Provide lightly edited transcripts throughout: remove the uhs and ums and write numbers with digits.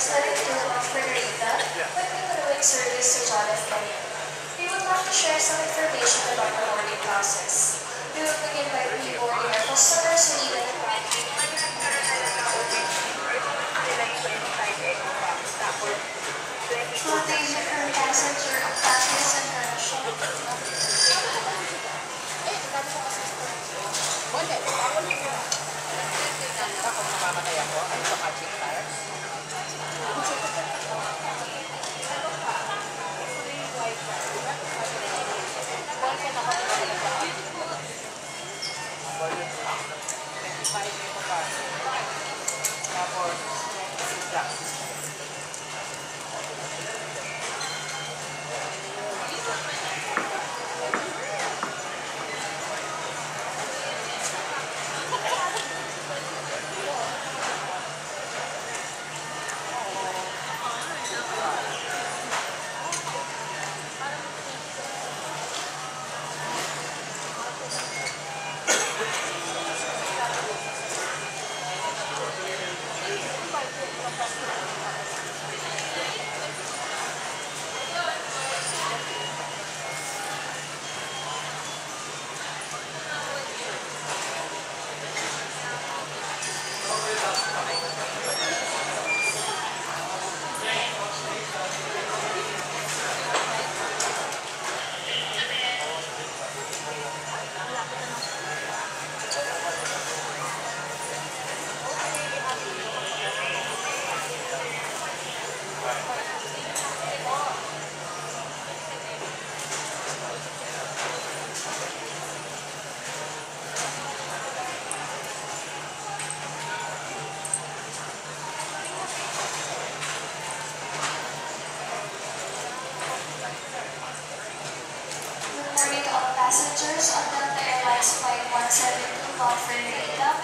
72 of Margarita, with continuing service to John F. Kennedy. We would like to share some information about the boarding process. We will begin by pre-boarding our customers who need an Shortage for passenger of package and commercial. Kung mamamatay ako, ano ba catching fires? Passengers on Delta Airlines Flight 172 bound for Manila.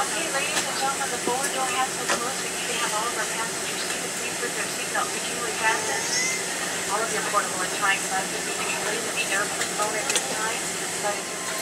Okay, ladies and gentlemen, the forward door has been closed. We need to have all of our passengers seated. Please put their seatbelt securely fastened. All of your portable electronic devices need to be placed in the airplane mode at this time.